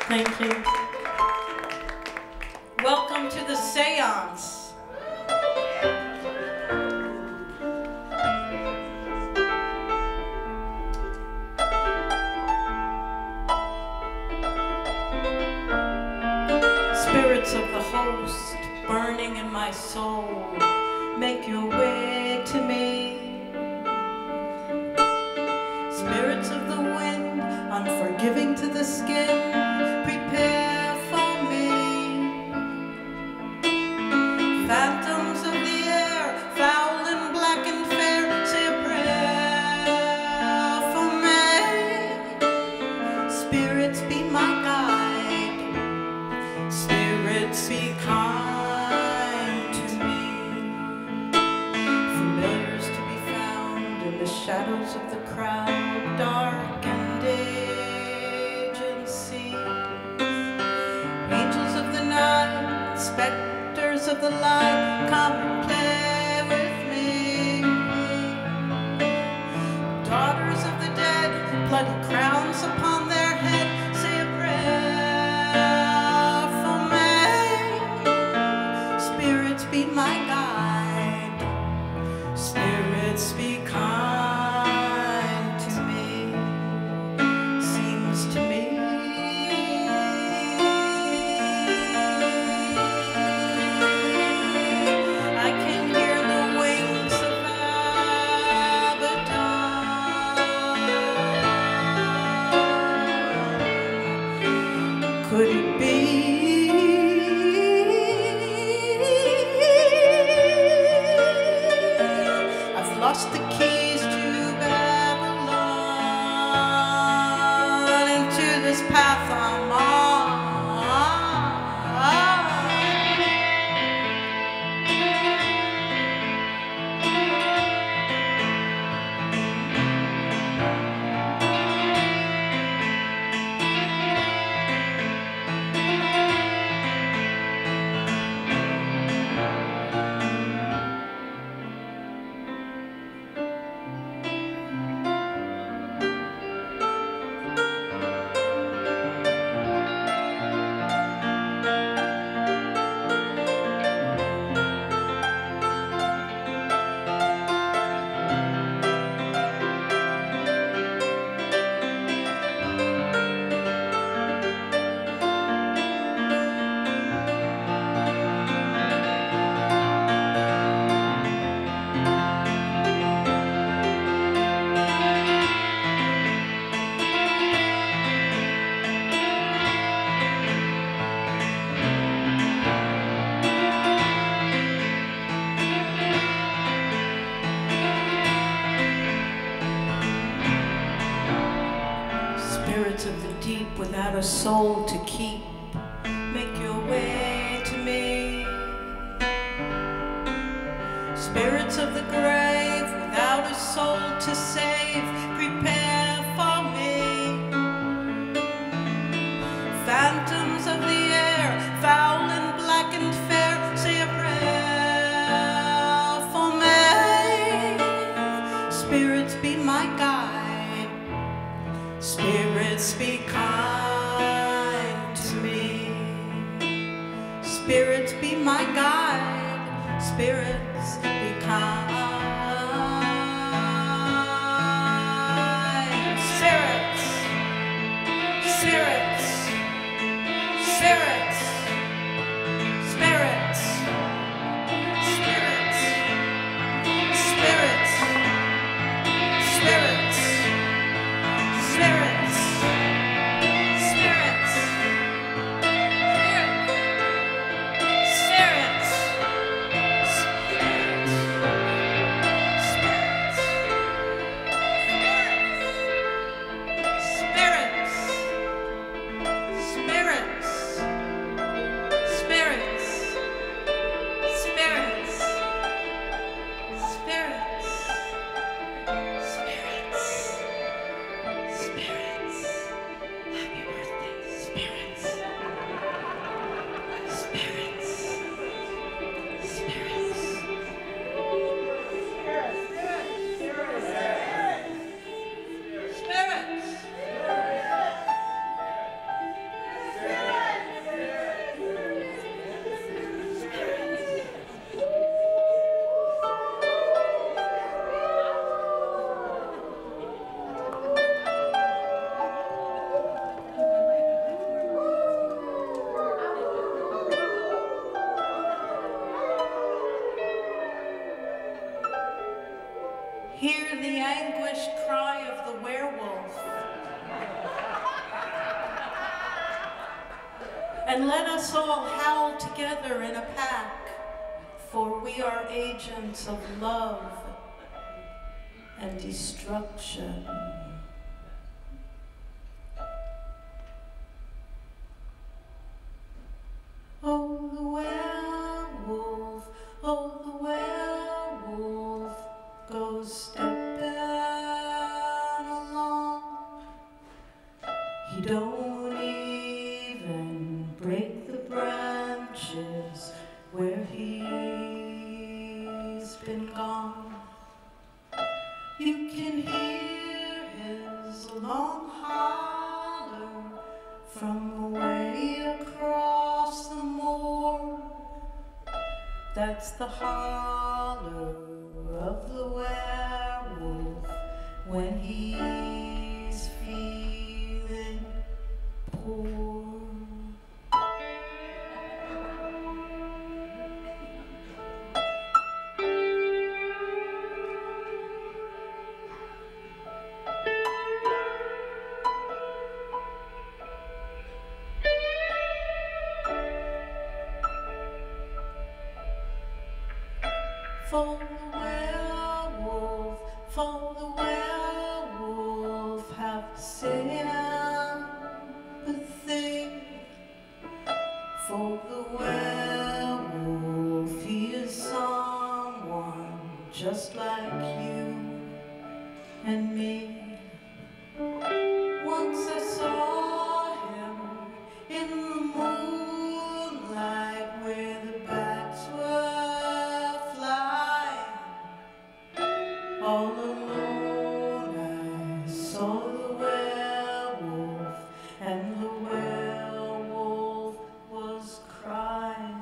Thank you. Welcome to the seance. Spirits of the host, burning in my soul, make your way to me. Spirits of the wind, unforgiving to the skin, prepare for me. Phantoms of the air, foul and black and fair, say a prayer for me. Spirits be my guide, spirits be kind to me. Familiars to be found in the shadows of the crowd, darkened agency. Angels of the night, specters of the light, come and play with me. Daughters of the dead, bloody crowns upon their head, say a prayer for me. Spirits be my guide, spirits be kind to me. Seems to me I can hear the wings of Abaddon. Could it be I've lost the keys to Babylon, into this path I'm on? Spirits of the deep without a soul to keep, make your way to me. Spirits of the grave without a soul to save, prepare for me. Phantoms of the air, foul and black and fair, say a prayer for me. Spirits be my guide, spirits be kind to me. Spirits be my guide, spirits be kind. Spirits, spirits, spirits, spirits, spirits, spirits, spirits. Spirits, spirits, spirits, spirits, and let us all howl together in a pack, for we are agents of love and destruction. Oh, the werewolf, oh, the werewolf goes stepping along. He don't even break the branches where he's been gone. You can hear his long holler from away across the moor. That's the holler of the werewolf when he's feeling poor. For the werewolf have sympathy. For the werewolf, he is someone just like you and me. Once I saw him in the moonlight where the bats were flying. All alone I saw the werewolf, and the werewolf was crying.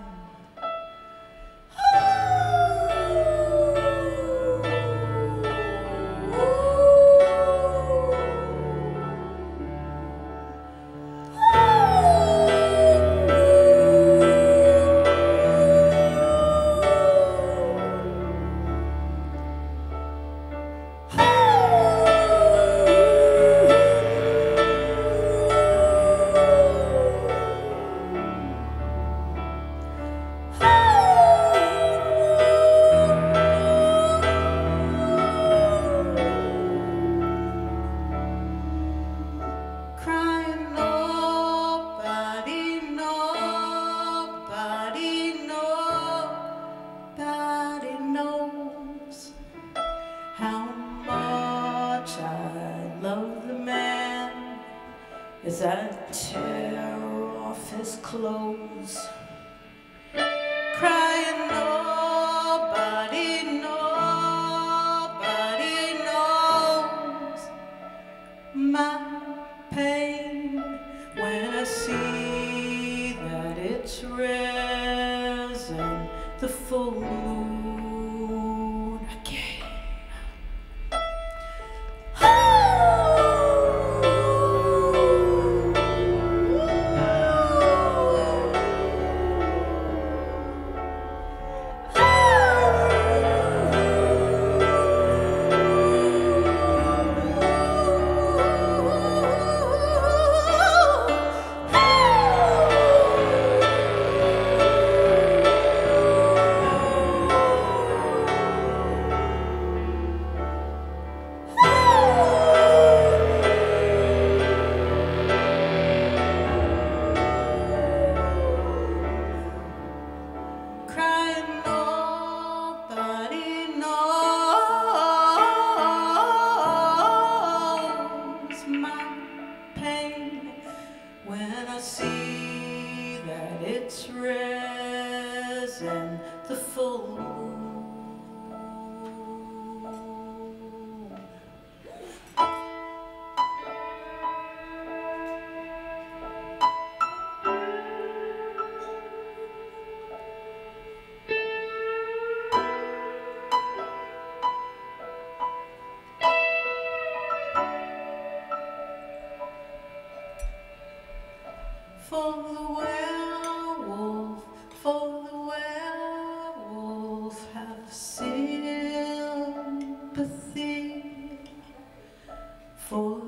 As I tear off his clothes, crying, nobody knows my pain when I see that it's risen the full moon again. The full moon. For the werewolf, for the werewolf have sympathy. For